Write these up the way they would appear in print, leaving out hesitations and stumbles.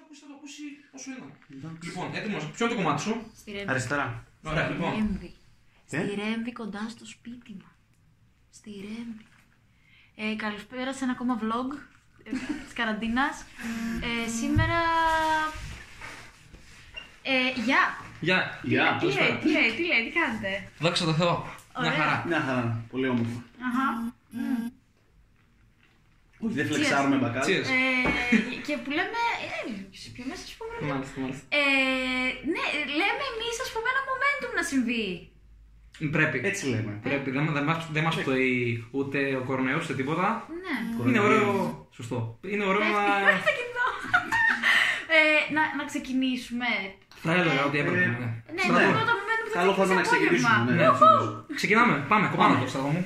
ακούσει, θα το ακούσει όσο είναι. Λοιπόν, έτοιμος. Ποιο είναι το κομμάτι σου? Στη Ρέμβη. Αριστερά. Ωραία, λοιπόν. Στη Ρέμβη, κοντά στο σπίτι μας. Στη Ρέμβη. Καλησπέρα σε ένα ακόμα vlog της καραντίνας. Σήμερα... Γεια. Τι λέει, τι κάνετε? Δόξα τω Θεώ. Μια χαρά. Μια χαρά. Πολύ όμορφα. Όχι, δεν φλεξάρουμε μπακάλ. Και που λέμε. Πιο μέσα, ας πούμε. Μάλιστα. Ναι, λέμε εμείς, ας πούμε, ένα momentum να συμβεί. Πρέπει. Έτσι λέμε. Πρέπει. Δεν μας φτωεί ούτε ο κορονοϊός ούτε τίποτα. Ναι. Είναι ωραίο. Σωστό. Είναι ωραίο να ξεκινήσουμε. Θα έλεγα ότι έπρεπε. Ναι, το πρώτο momentum που θα Καλό θα να ξεκινήσουμε. Ξεκινάμε. Πάμε. Κομμάτι το στρατό μου.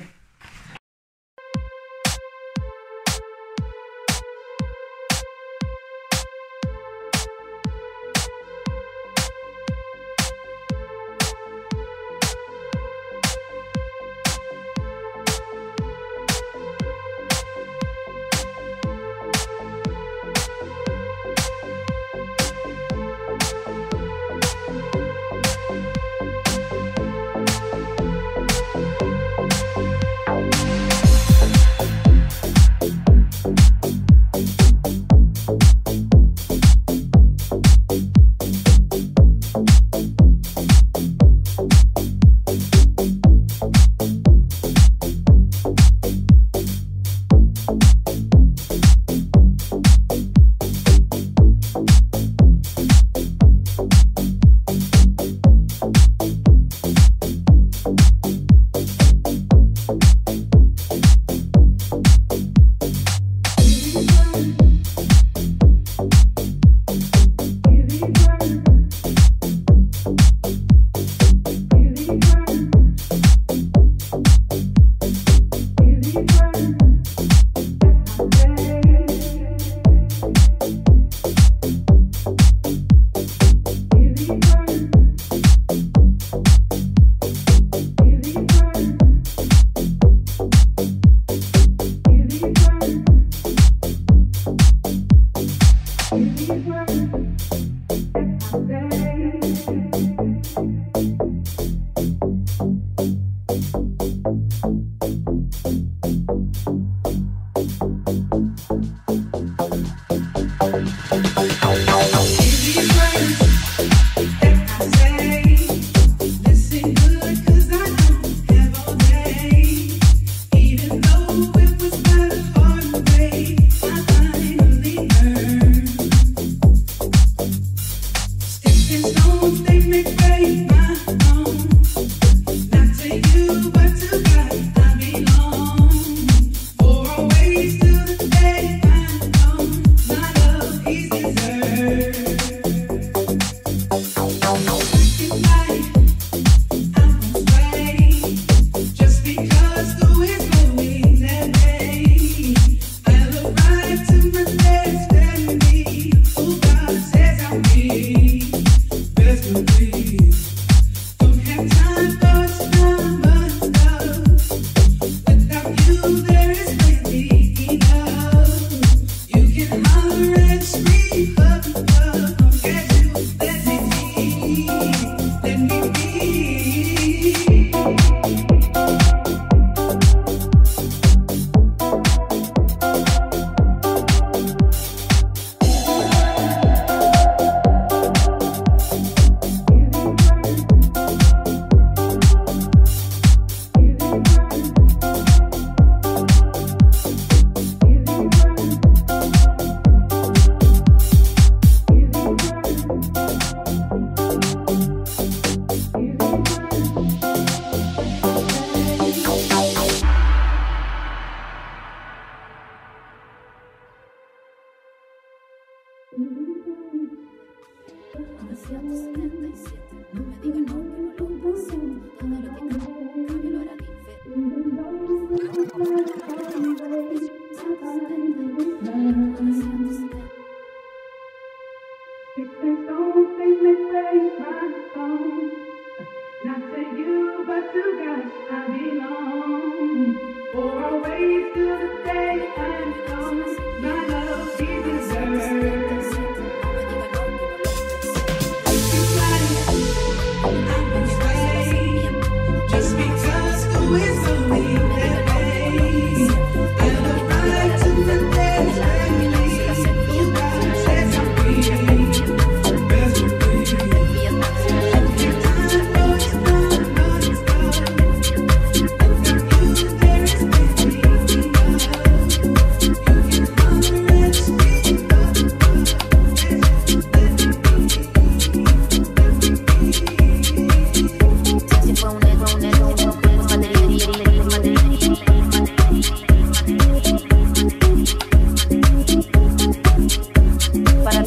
Always to the day I'm gone, my love is deserved.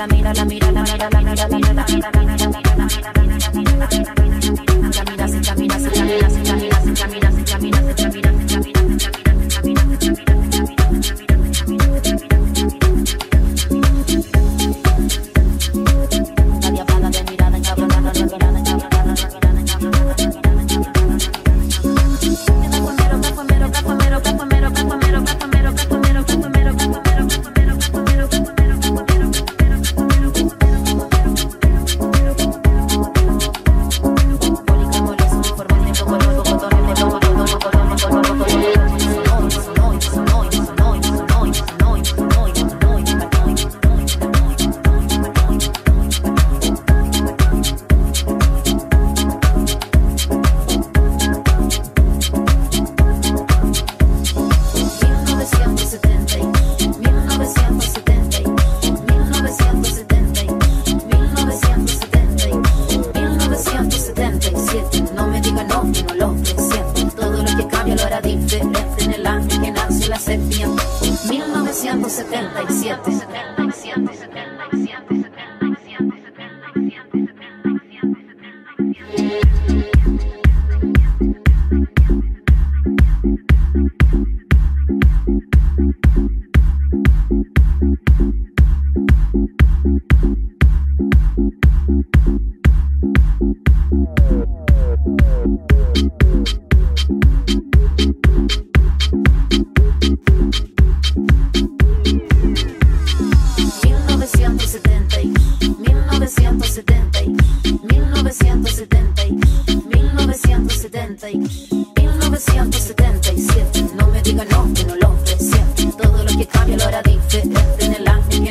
1977, no me diga no, que no lo presiento. Todo lo que cambia lo hará diferente en el año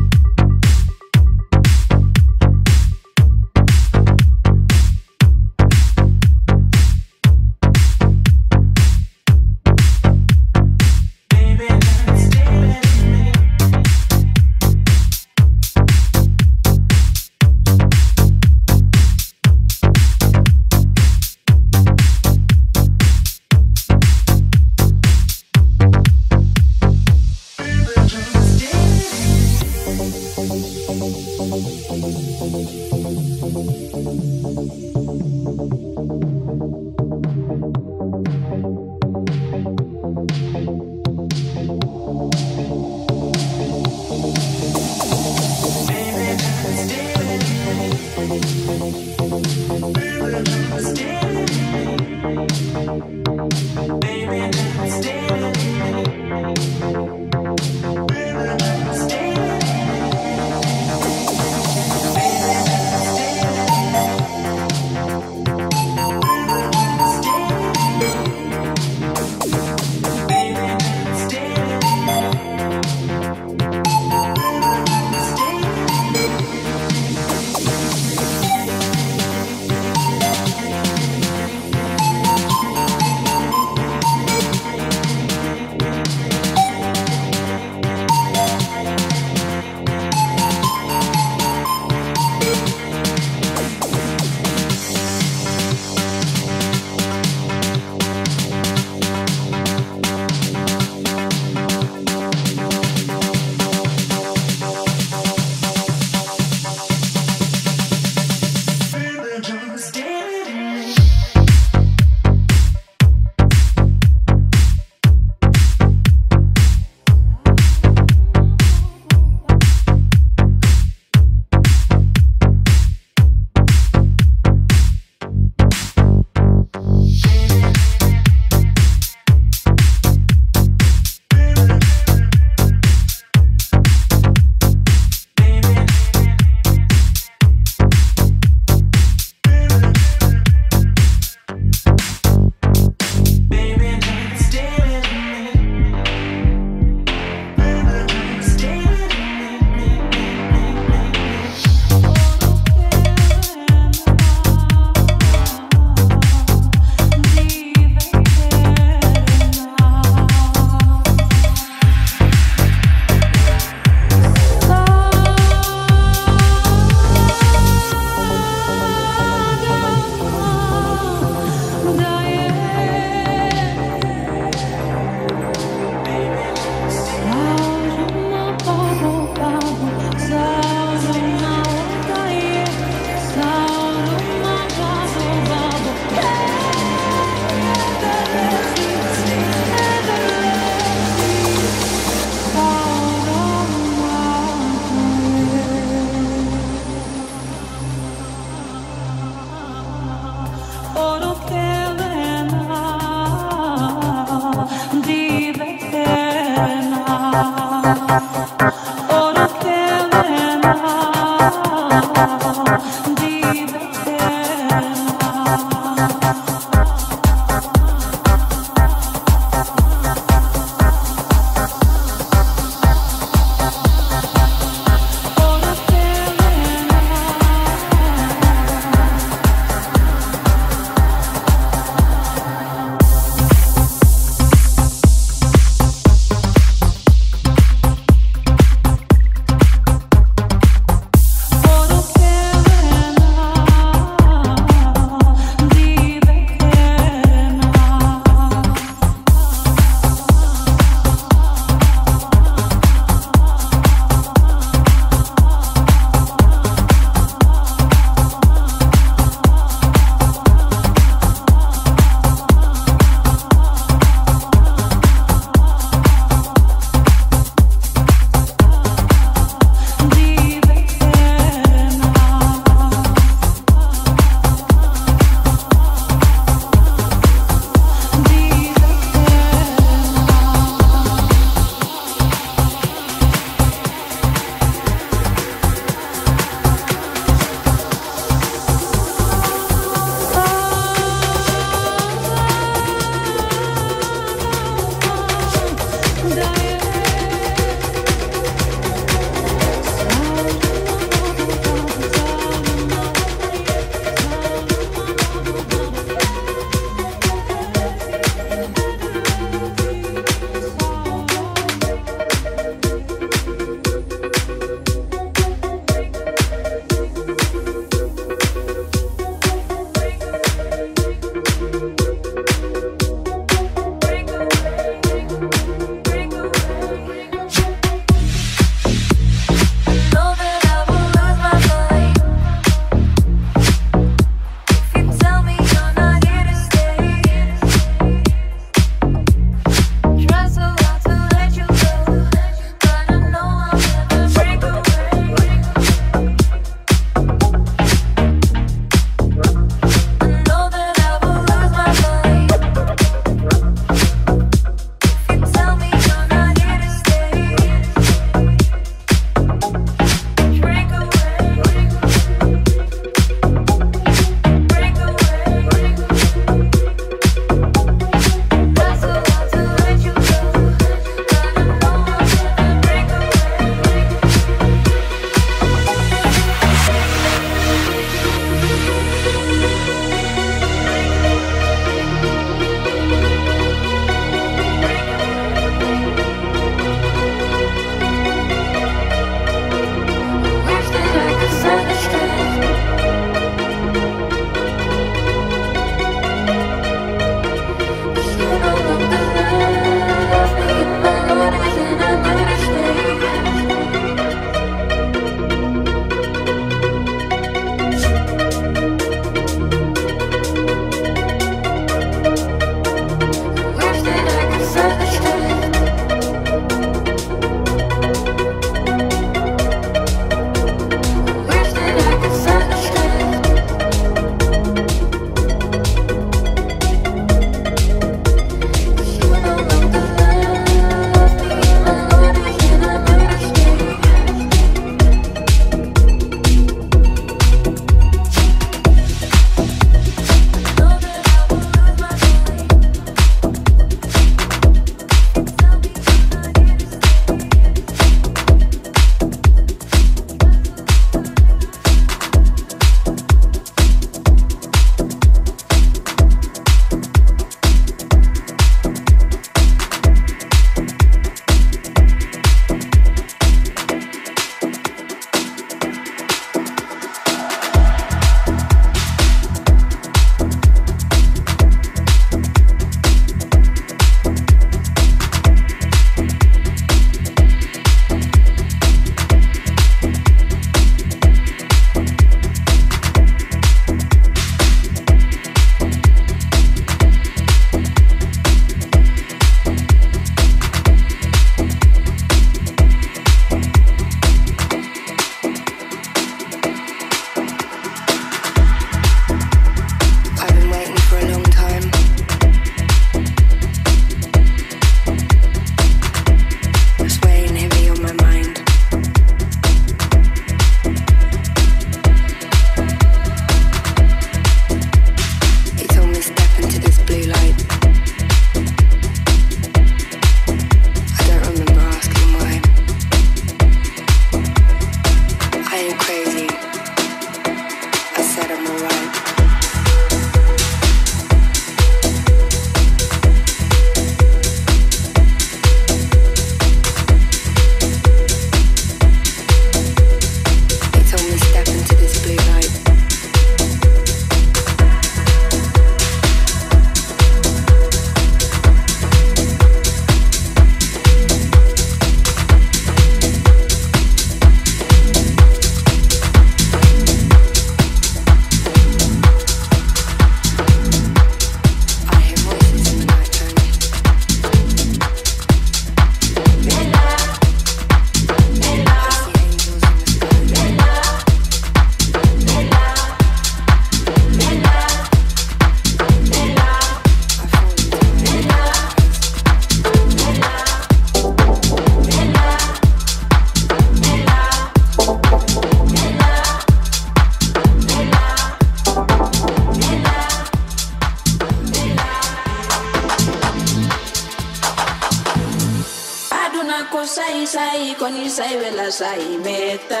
ko sai sai koni sai vela sai meta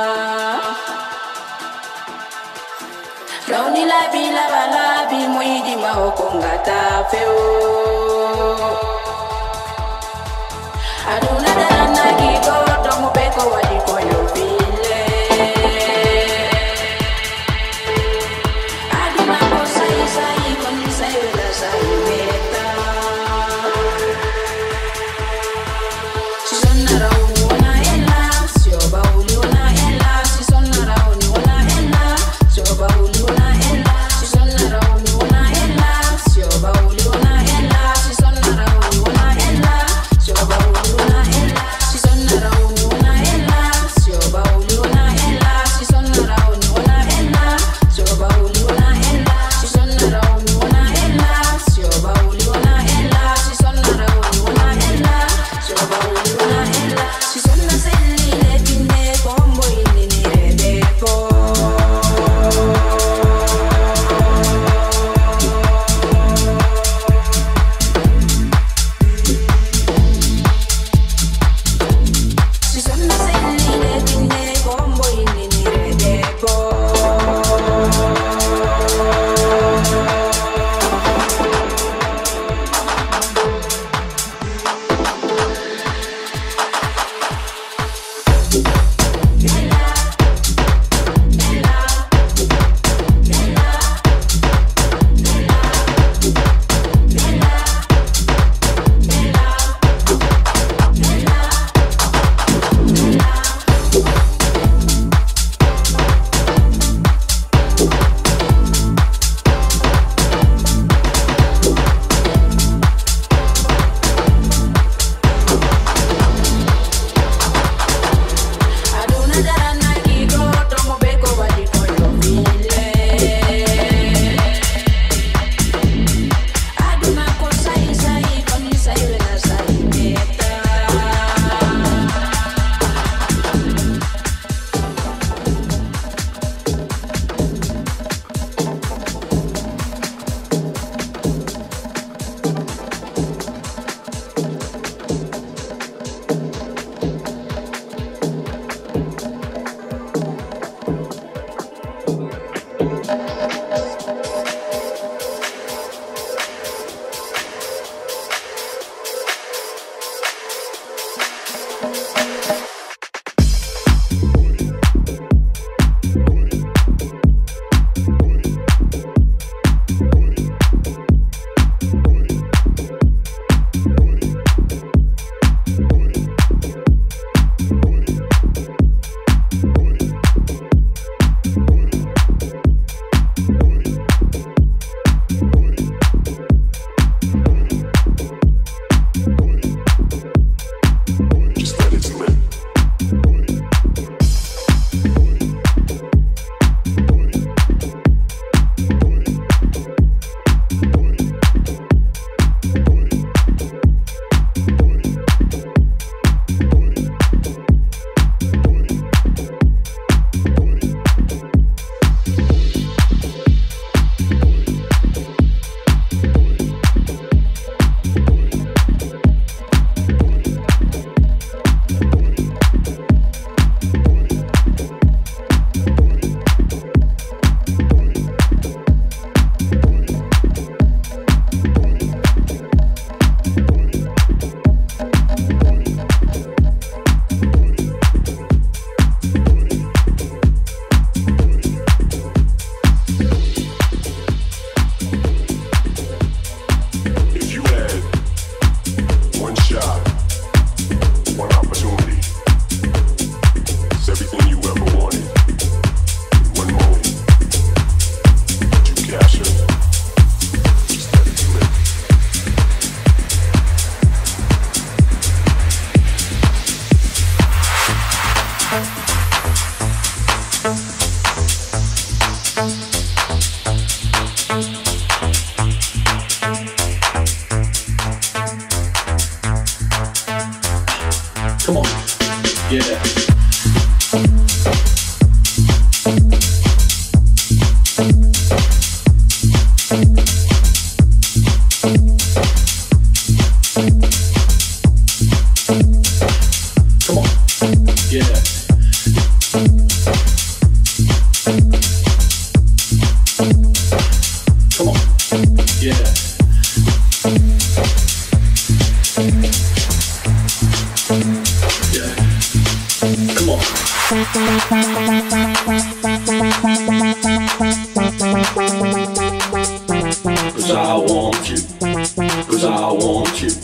Rauni la bi muidi ma okongata feo Aduna dana ki go domo beko wadi koyo file Aduna ko sai sai koni sai vela sai meta Yeah. Come on. 'Cause I want you. 'Cause I want you.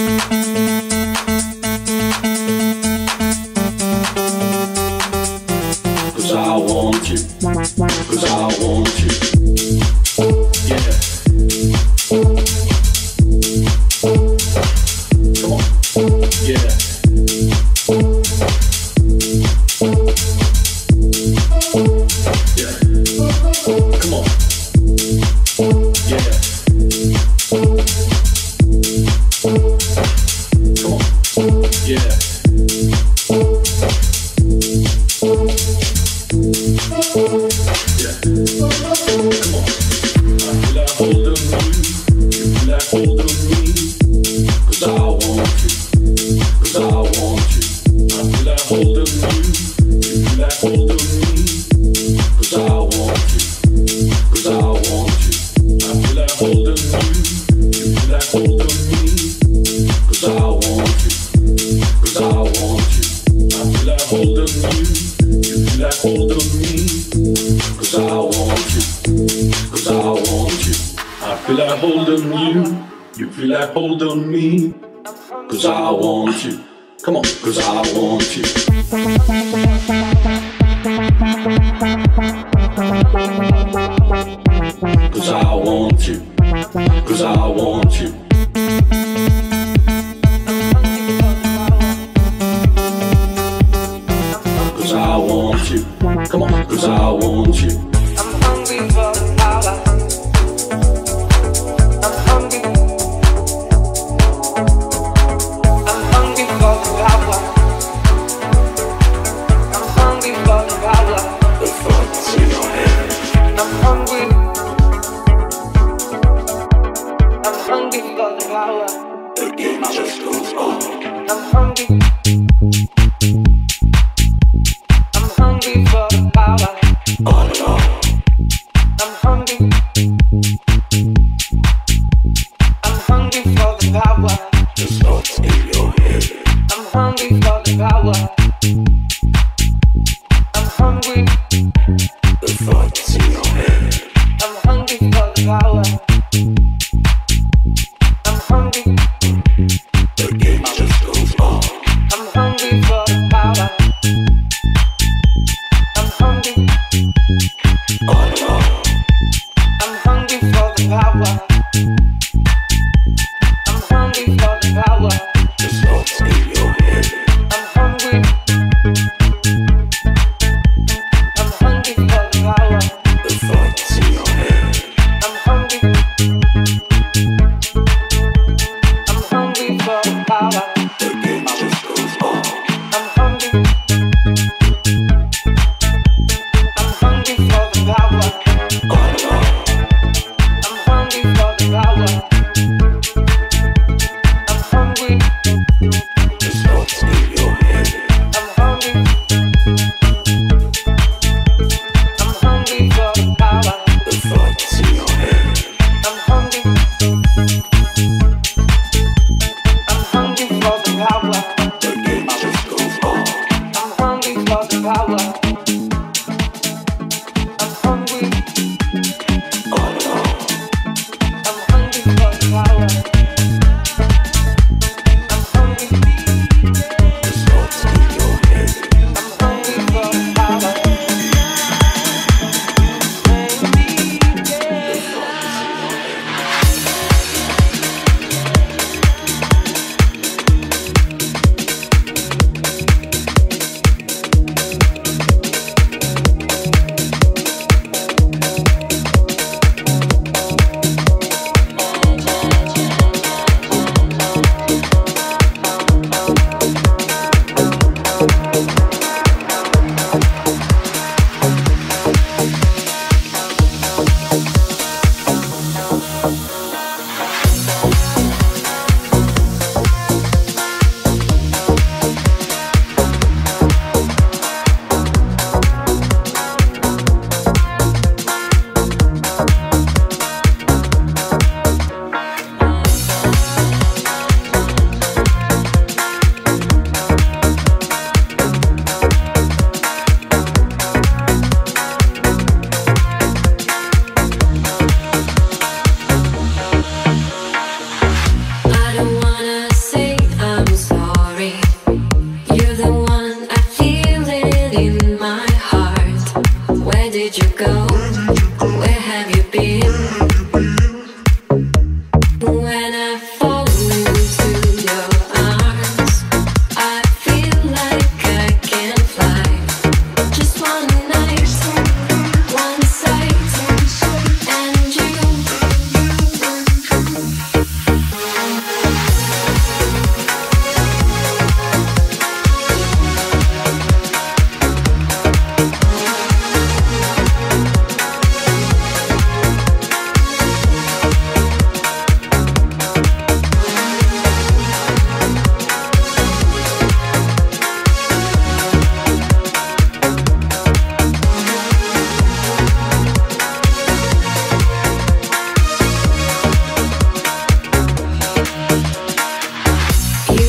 'Cause I want you. 'Cause I want you. Yeah. Come on. Yeah. Yeah. Come on. Yeah. Come on. Yeah. Yeah. Come on. I feel like holding you. You feel like holding me. 'Cause I want you. 'Cause I want you. I feel like holding you. You feel like holding me. 'Cause I want you. 'Cause I want you. I feel like holding you. You feel like holding me. 'Cause I want you. 'Cause I want you. I feel like holding you. You feel like holding me. 'Cause I want you. 'Cause I want you. I feel like holding you. You feel like holding me. 'Cause I want you. Come on, 'cause I want you. 'Cause I want you. 'Cause I want you. 'Cause I want you. Come on, 'cause I want you. I'm hungry for power. I'm hungry. I'm hungry for power. I'm hungry for power. The thoughts in your head. I'm hungry. I'm hungry for power.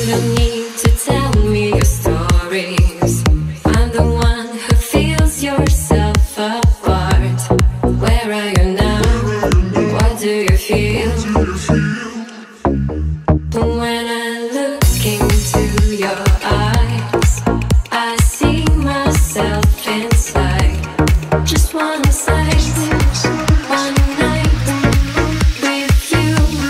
don't need to tell me your stories. I'm the one who feels yourself apart. Where are you now? What do you feel? When I look into your eyes, I see myself inside. Just one sight, one night with you.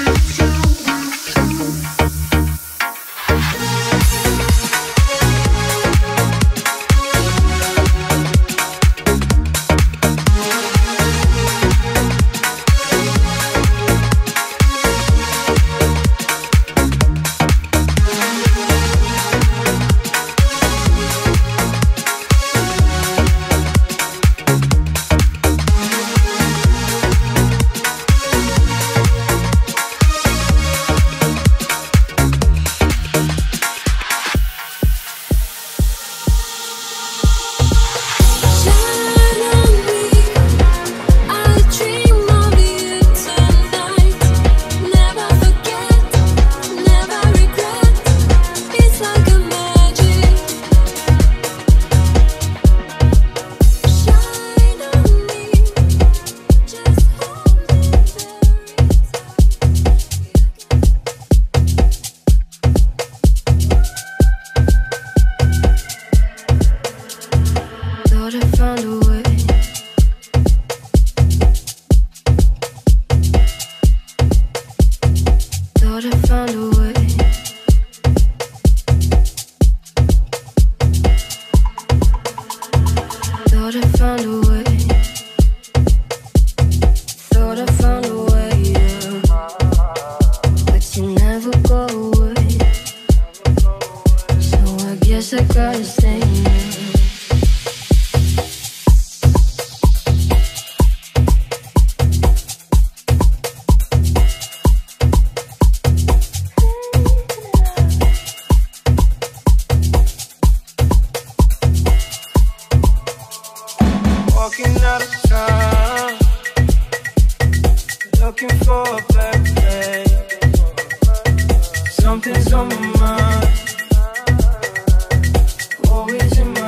Thought I found a way. Thought I found a way. Thought I found a way. Thought I found a way, yeah. But you never go away. So I guess I gotta stay here. Walking out of town, looking for a better place. Something's on my mind, always in my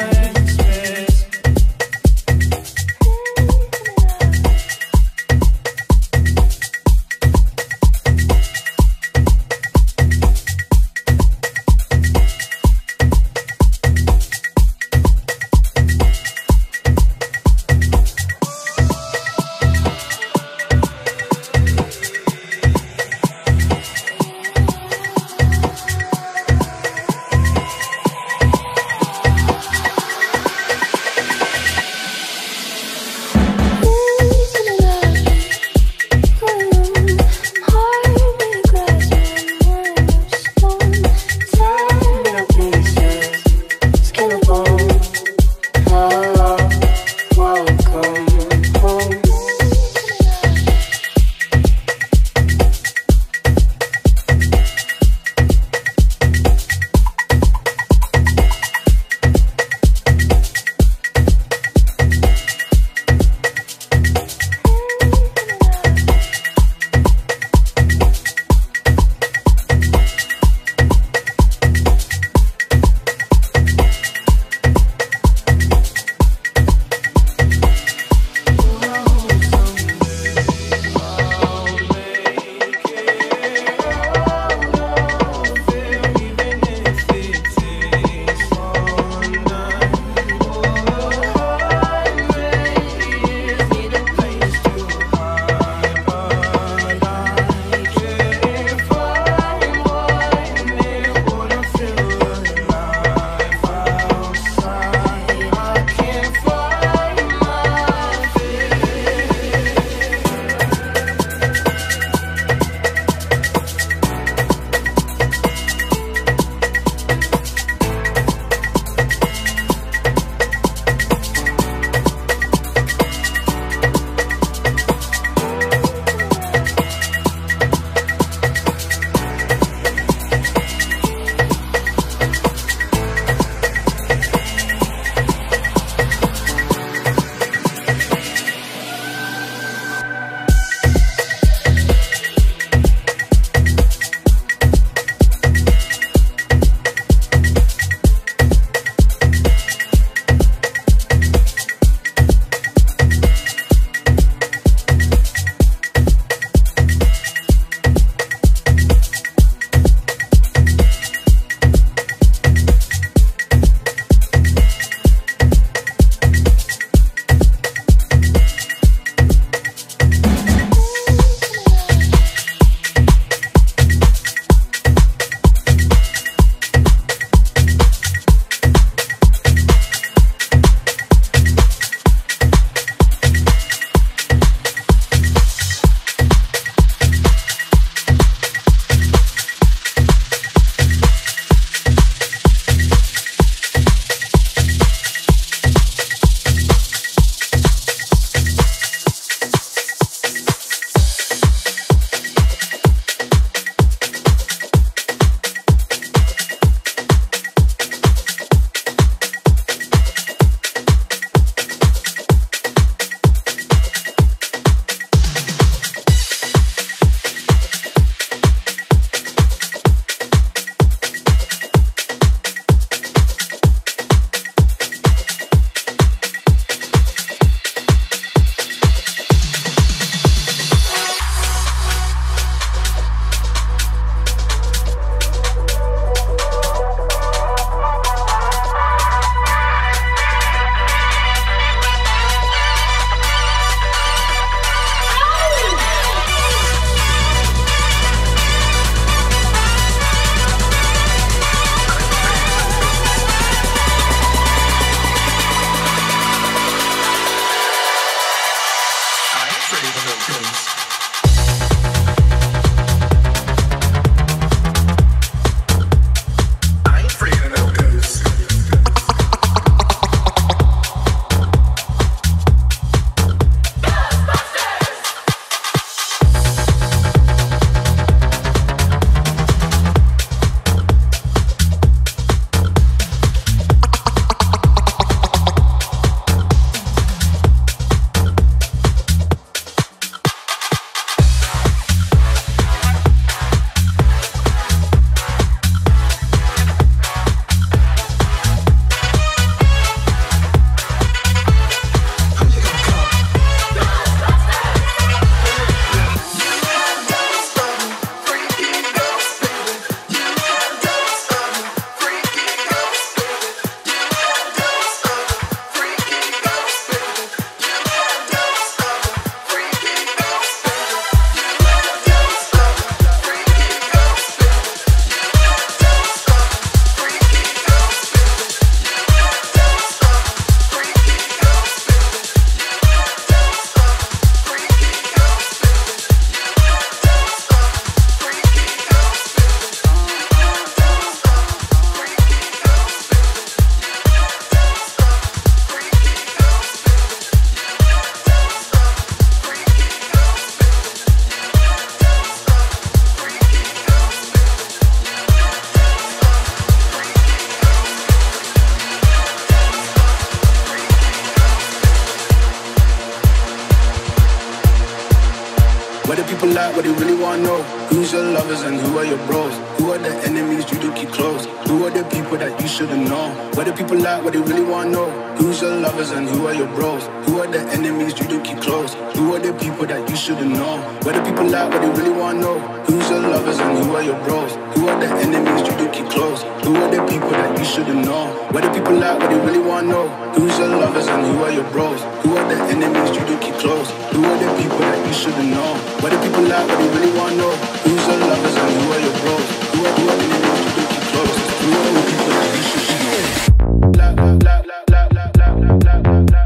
people like? What they really wanna know? Who's your lovers and who are your bros? Who are the enemies you do keep close? Who are the people that you shouldn't know? What do people like? What they really wanna know? Who's your lovers and who are your bros? Who are the enemies you do keep close? Who are the people that you shouldn't know? What do people like? What they really wanna know? Who's your lovers and who are your bros? Who are the enemies you do keep close? Who are the people that you shouldn't know? What do people like? What they really wanna know? Who's your lovers and who are your bros? Who are the enemies you do keep close? Who are the people that you shouldn't know? What do people like? What they really wanna know? Who's your lovers and who are your bros? Who are the enemies you do keep close? Who are the people that you should know? La la la la la la la la la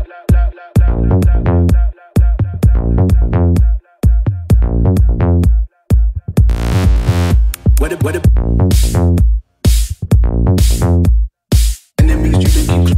what enemies you do keep close?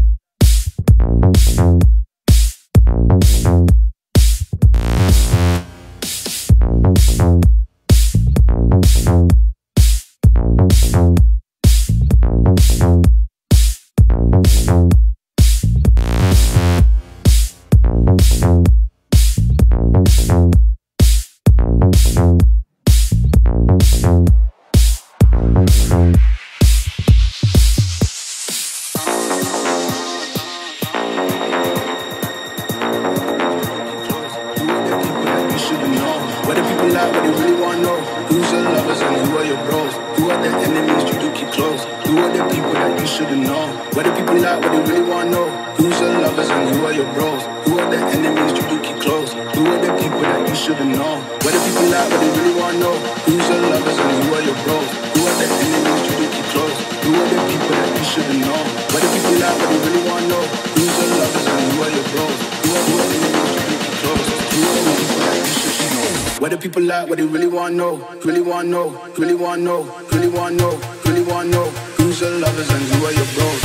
What do people like? What they really wanna know? Really wanna know? Really wanna know? Really wanna know? Really wanna know? Who's your lovers and who are your bros?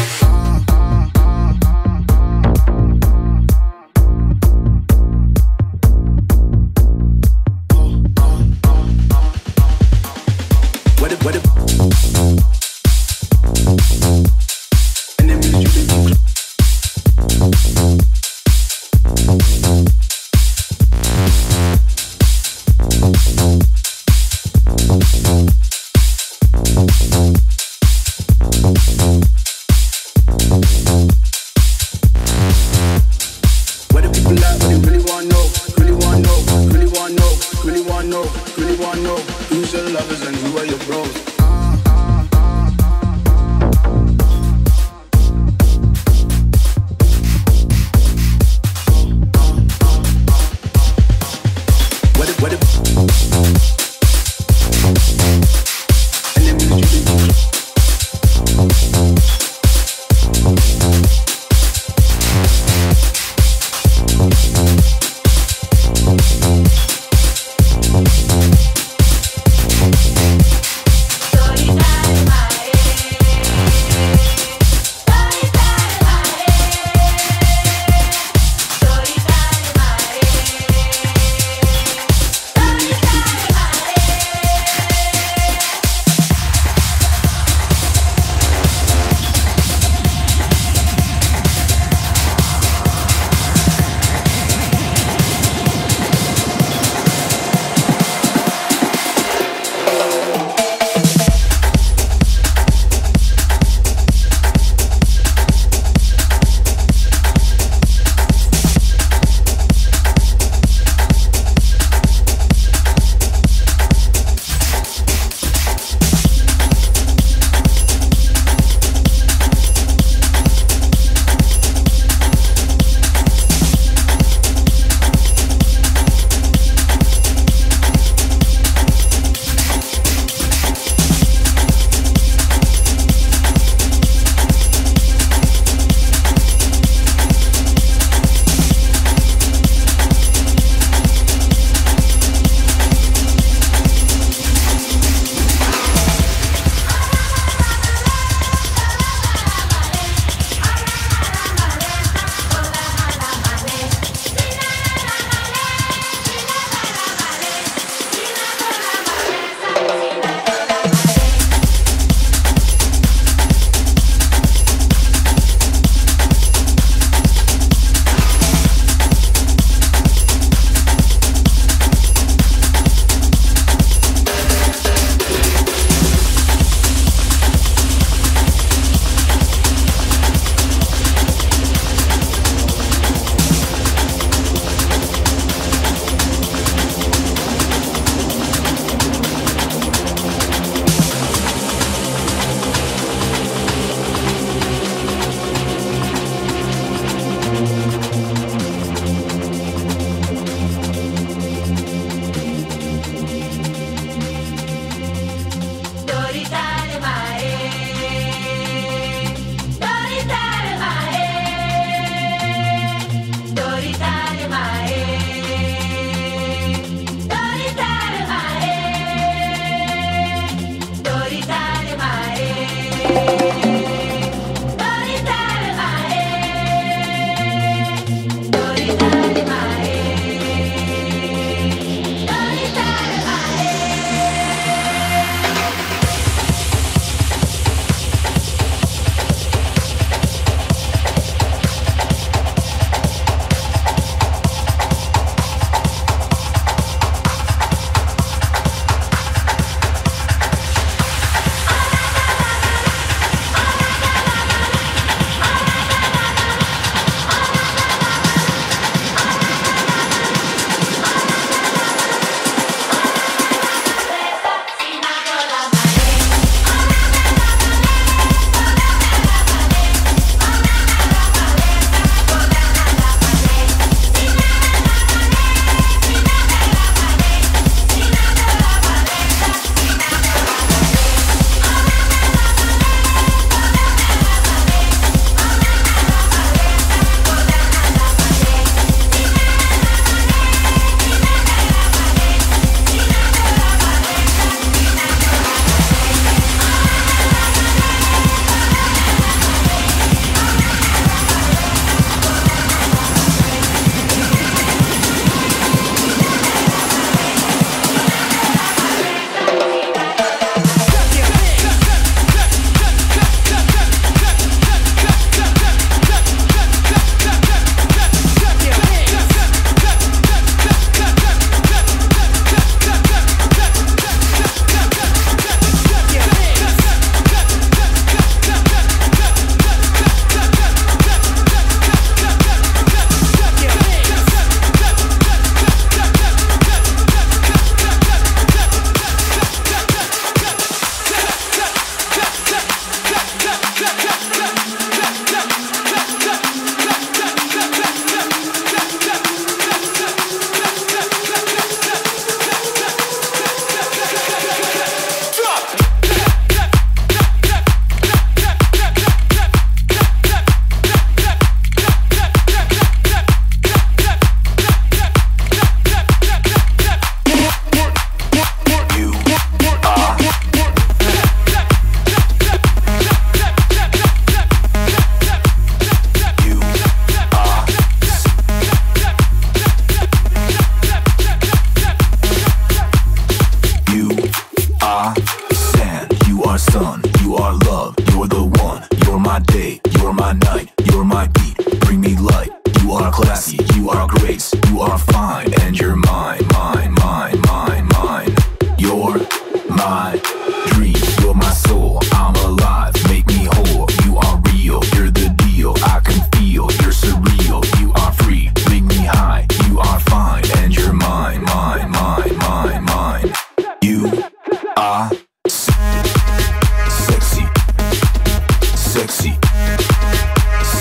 my night, you're my beat, bring me light. You are classy, you are grace, you are fine, and you're mine, mine, mine, mine, mine. You're my dream, you're my soul, I'm alive, make me whole. You are real, you're the deal, I can feel, you're surreal. You are free, make me high, you are fine, and you're mine, mine, mine, mine, mine. You are sexy, sexy,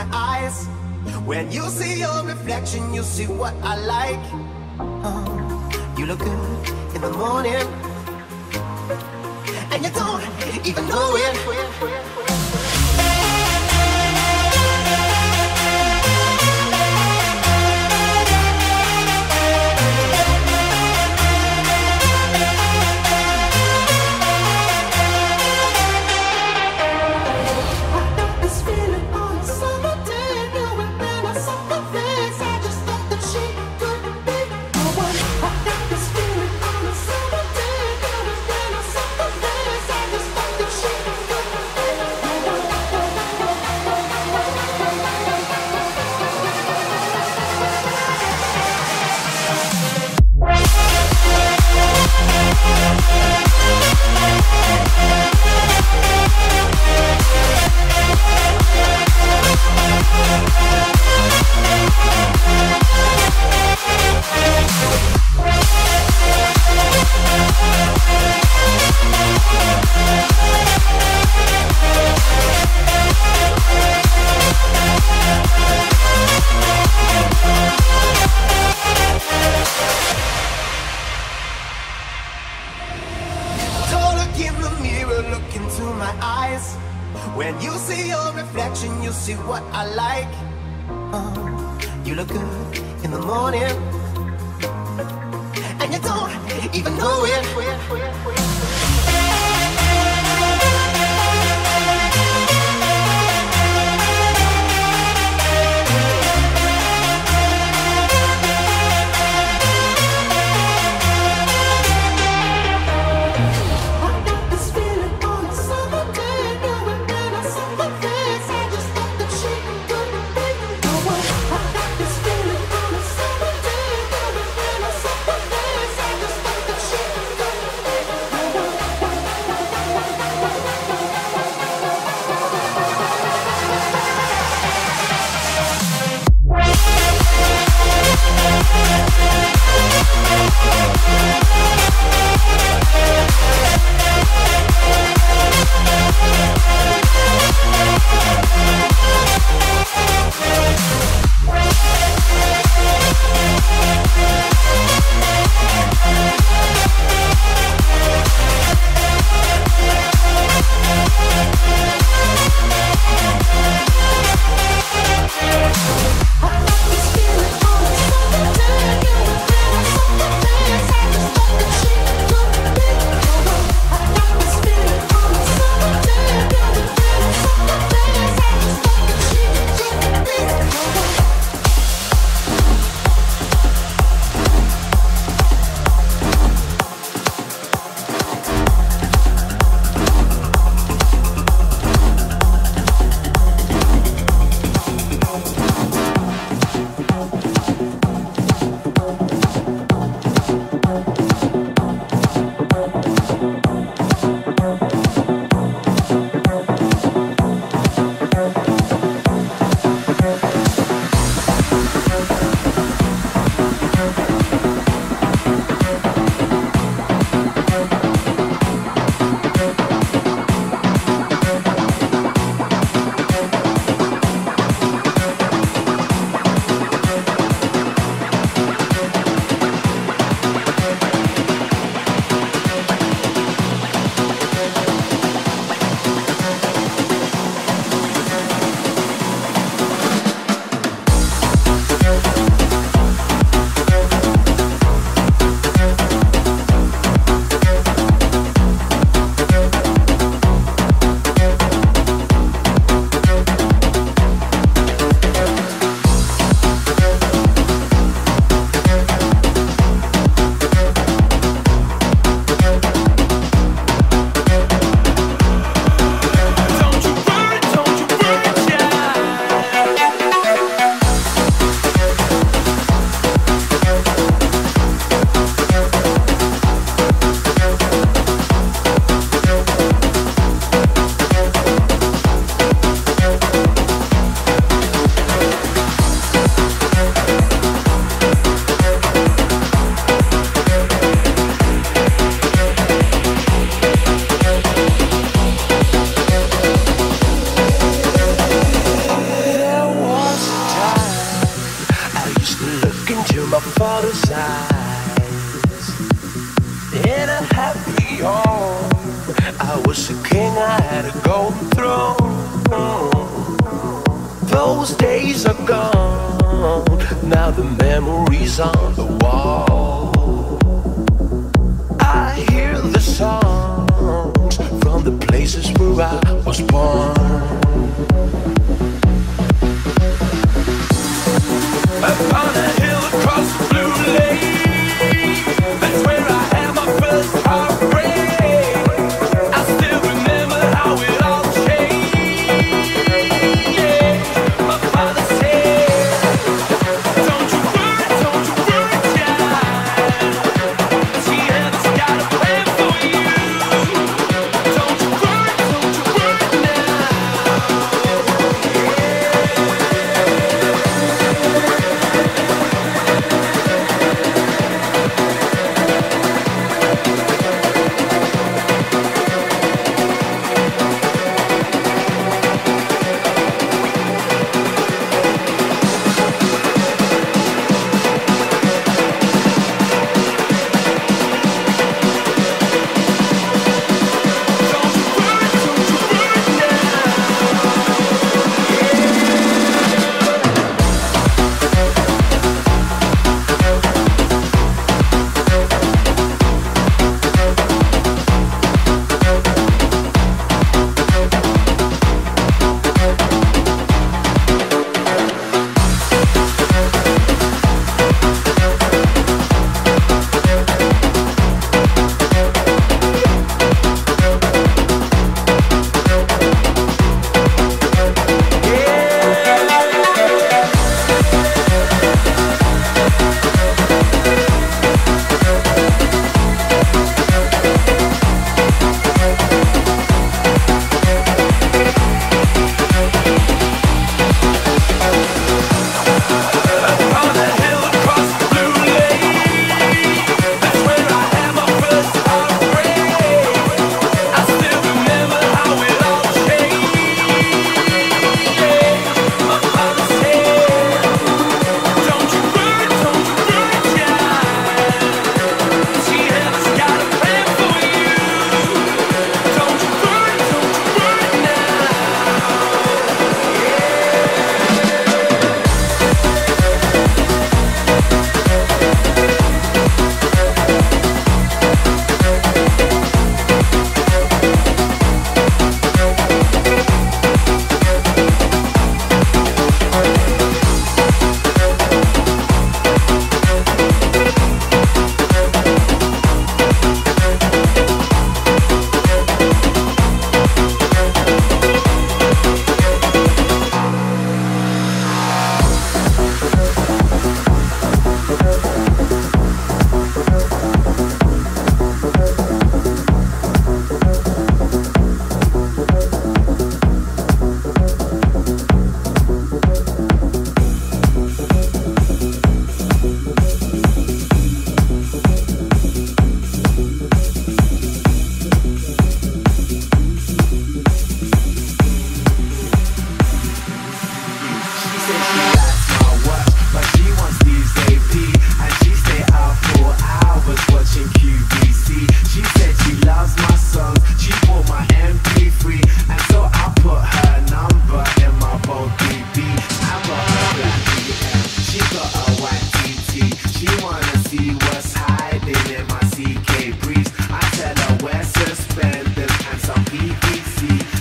my eyes. When you see your reflection, you see what I like. You look good in the morning, and you don't even know it. When you see your reflection, you see what I like. You look good in the morning, and you don't even know it. daughter's eyes. In a happy home, I was a king, I had a golden throne. Those days are gone, now the memories on the wall. I hear the songs from the places where I was born. Upon a hill across the blue lake, that's where I had my first heartbreak. I still remember how it all changed. My father said, don't you worry, child. She has got a plan for you. Don't you worry now. CK breeze. I tell her wear suspenders and some PVC.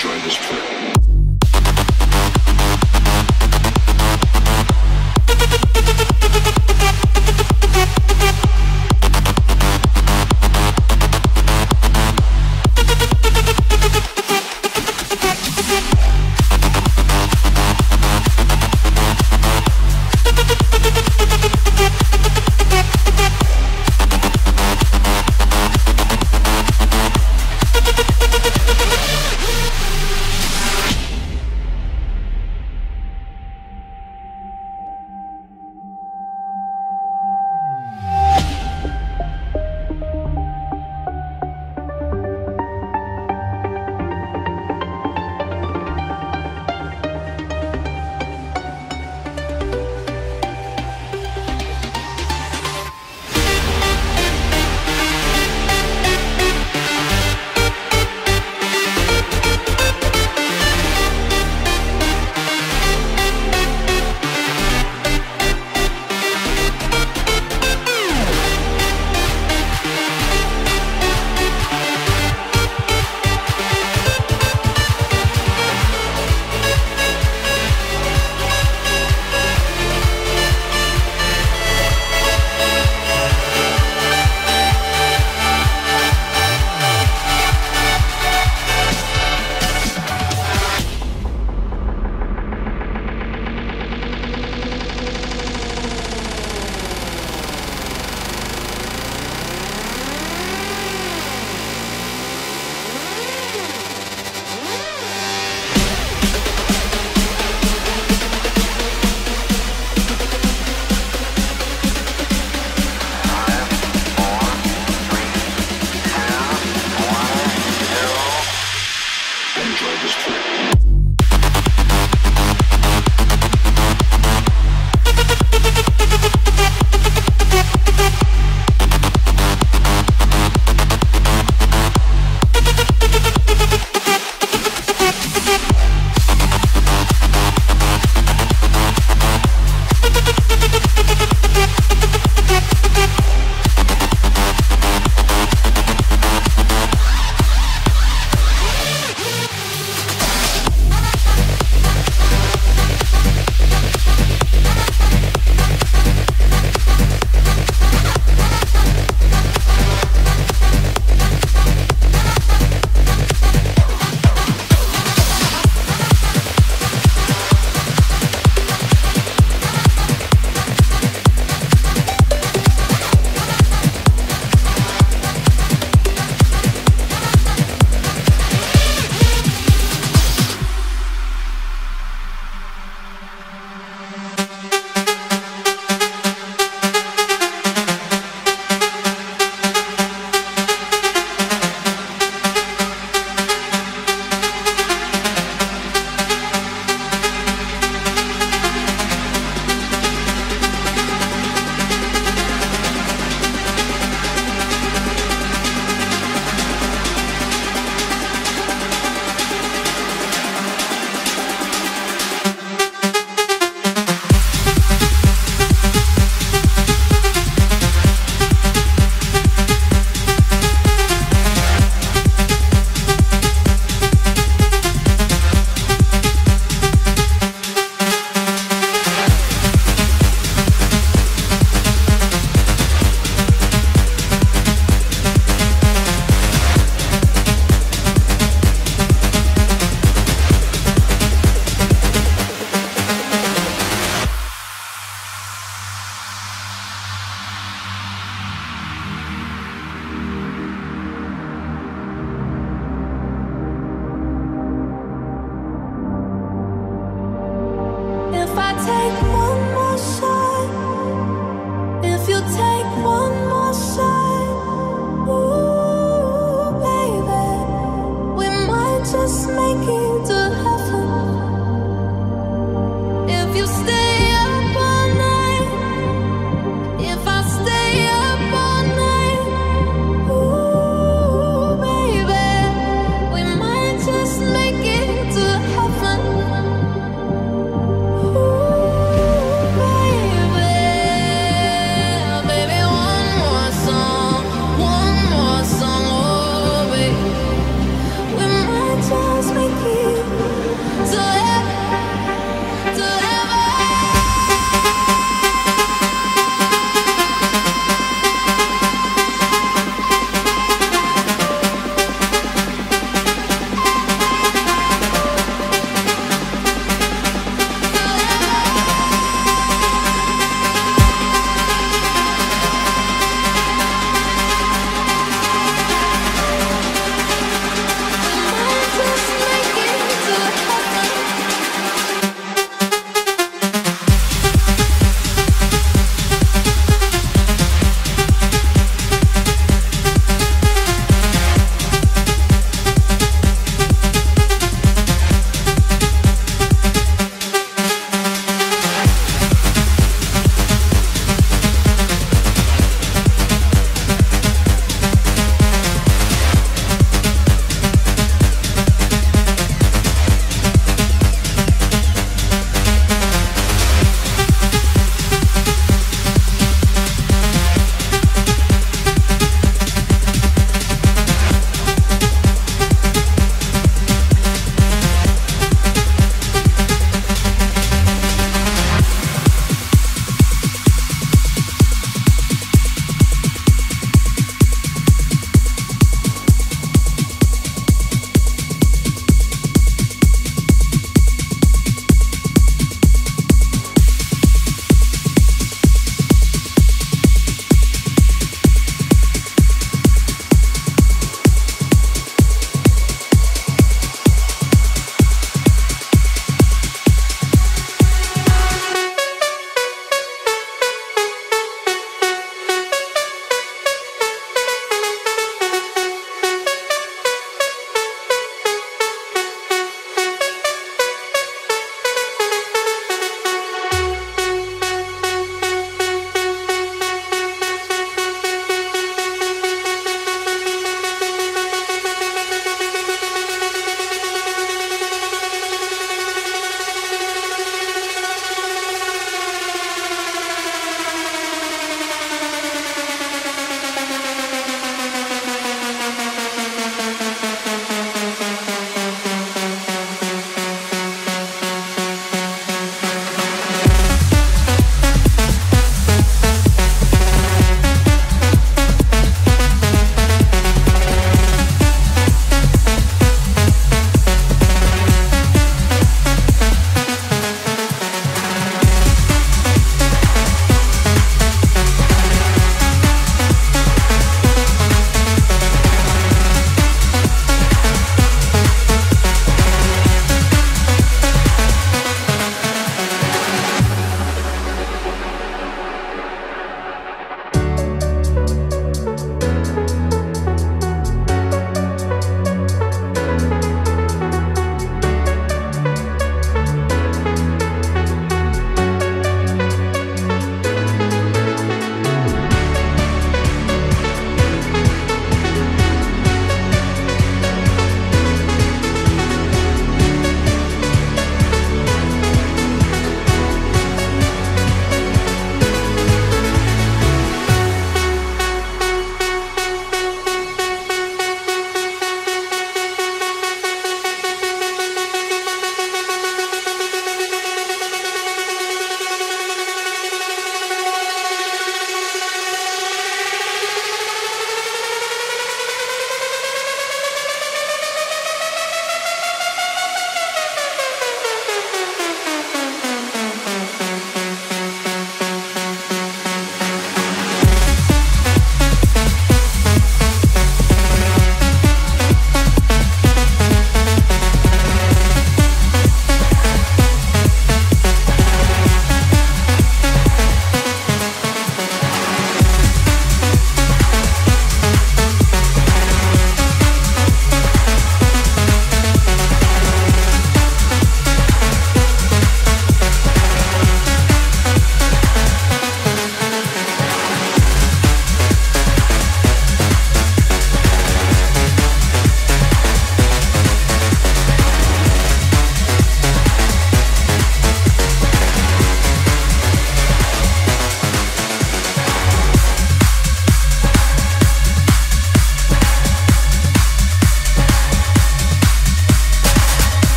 Enjoy this trip.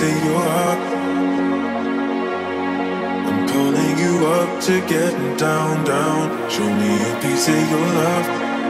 of your heart. I'm calling you up to getting down, down. Show me a piece of your love.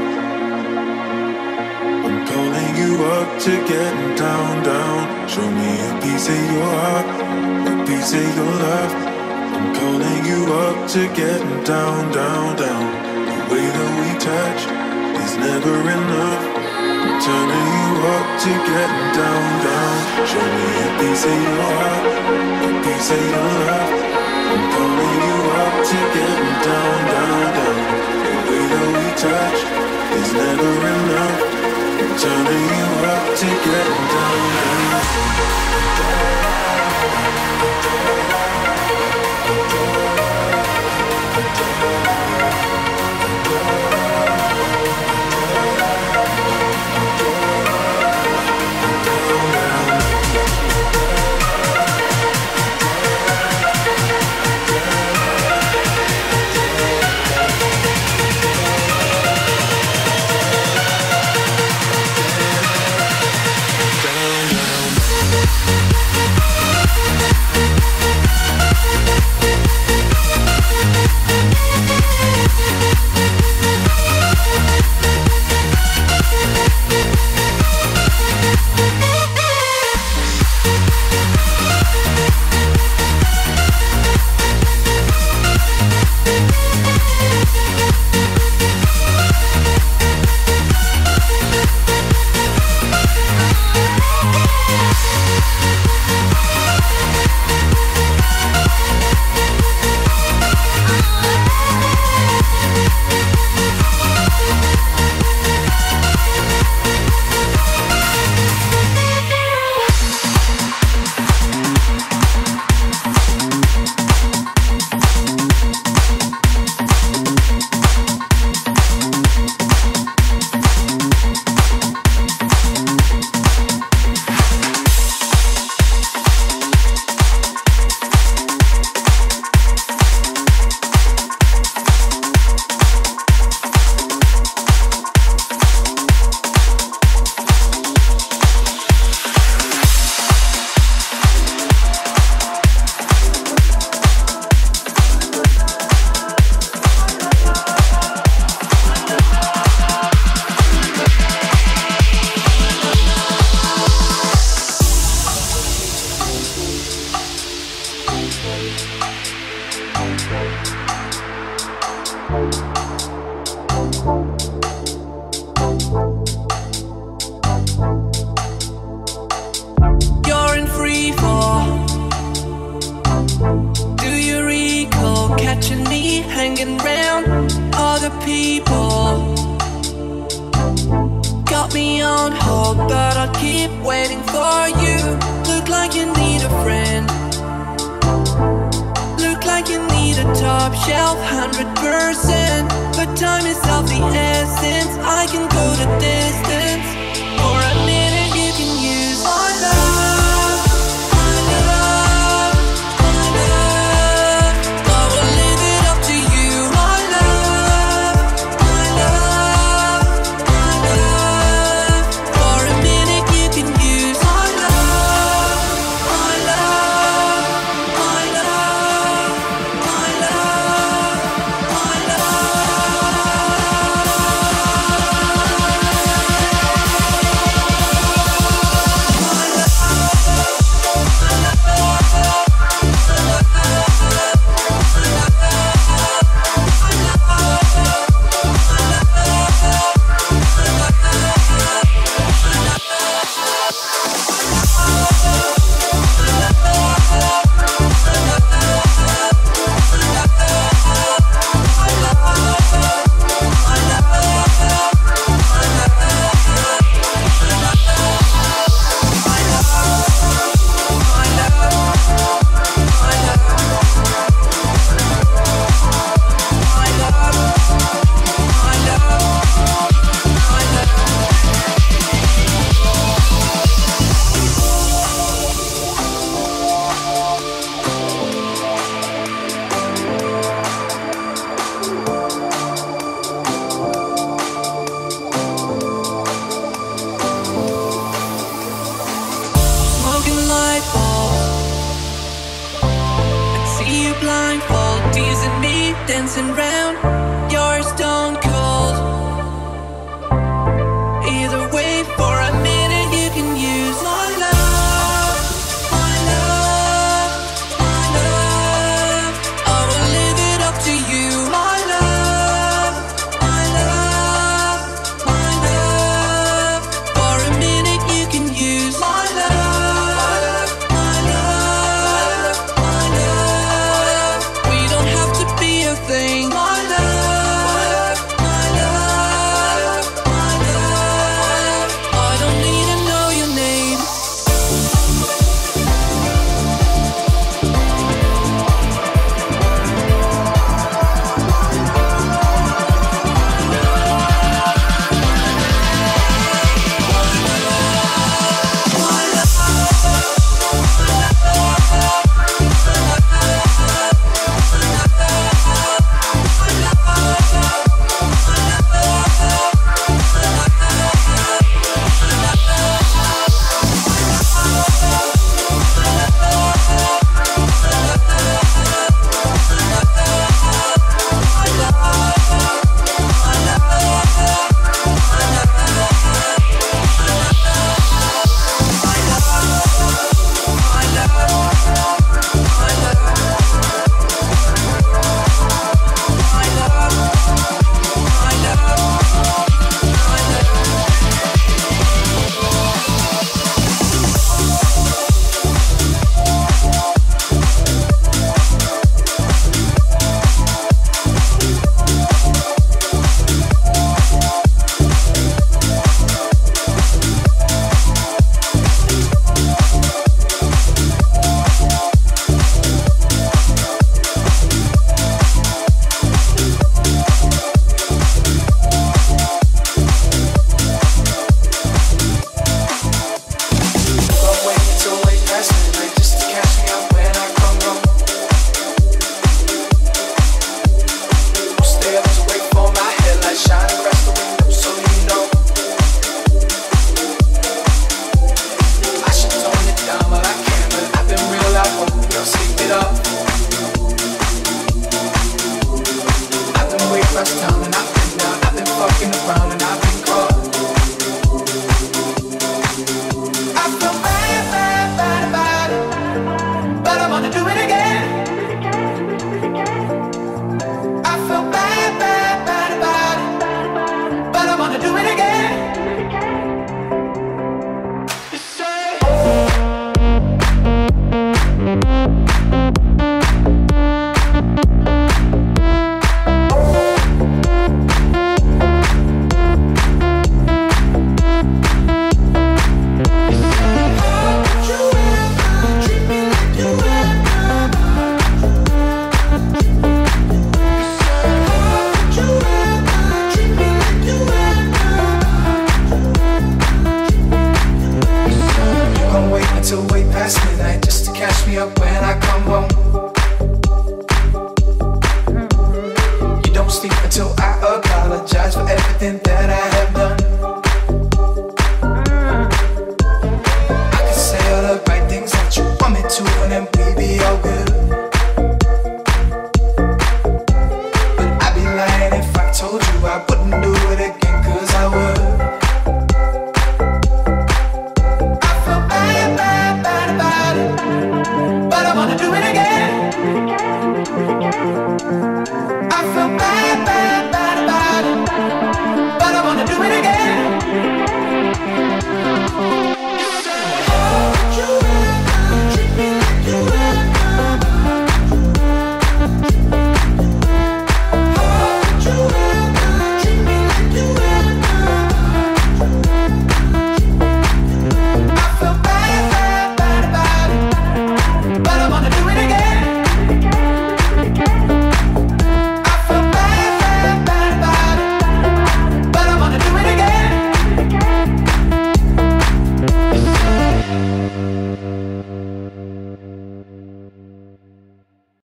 I'm calling you up to getting down, down. Show me a piece of your heart, a piece of your love. I'm calling you up to getting down, down, down. The way that we touch is never enough. I'm turning you up to getting down, down. Show me a piece of your heart, a piece of your love. I'm calling you up to getting down, down, down. The way that we touch is never enough. I'm turning you up to getting down, down. You're in free fall. Do you recall catching me hanging round other people? Got me on hold, but I'll keep waiting for you. Look like you need a friend. Look like you need a top shelf 100%. But time is of the essence. I can go the distance. For a minute you can use my love, my love, my love. I will live it up to you. My love, my love, my love. For a minute you can use my love, my love, my love, my love, my love. dancing round. You're stone cold. Either way, for a minute you can use my love, my love, my love. I will live it up to you, my love, my love, my love. For a minute you can use my love, my love, my love. We don't have to be a thing, my love, my love, my love. I don't need to know your name. I feel bad, bad about it, but I wanna do it again.